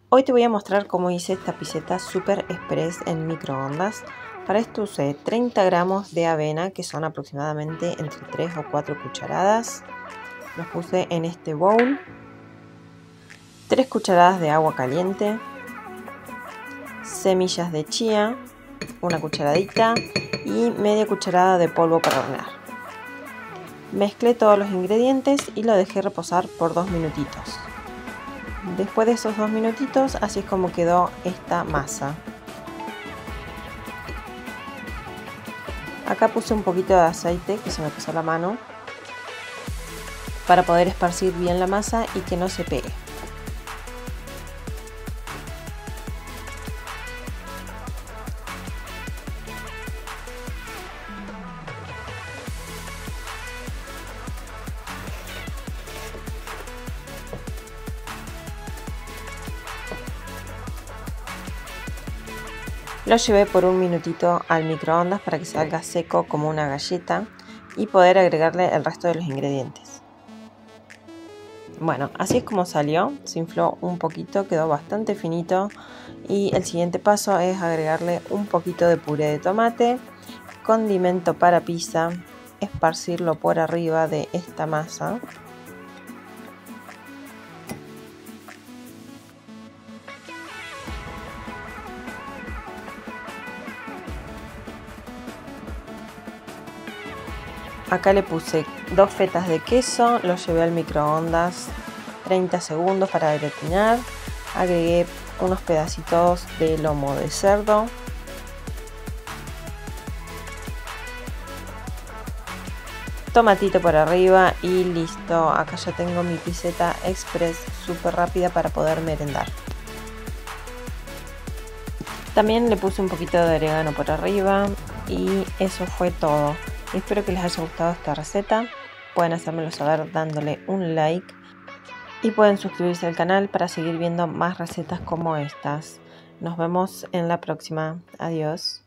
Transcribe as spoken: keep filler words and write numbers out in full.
Hoy te voy a mostrar cómo hice esta piseta super express en microondas. Para esto usé treinta gramos de avena, que son aproximadamente entre tres o cuatro cucharadas. Los puse en este bowl. tres cucharadas de agua caliente. Semillas de chía, una cucharadita, y media cucharada de polvo para hornear. Mezclé todos los ingredientes y lo dejé reposar por dos minutitos. Después de esos dos minutitos, así es como quedó esta masa. Acá puse un poquito de aceite, que se me pasó la mano, para poder esparcir bien la masa y que no se pegue. Lo llevé por un minutito al microondas para que salga seco como una galleta y poder agregarle el resto de los ingredientes. Bueno, así es como salió, se infló un poquito, quedó bastante finito y el siguiente paso es agregarle un poquito de puré de tomate, condimento para pizza, esparcirlo por arriba de esta masa. Acá le puse dos fetas de queso, lo llevé al microondas treinta segundos para gratinar. Agregué unos pedacitos de lomo de cerdo. Tomatito por arriba y listo. Acá ya tengo mi piseta express súper rápida para poder merendar. También le puse un poquito de orégano por arriba y eso fue todo. Espero que les haya gustado esta receta. Pueden hacérmelo saber dándole un like y pueden suscribirse al canal para seguir viendo más recetas como estas. Nos vemos en la próxima. Adiós.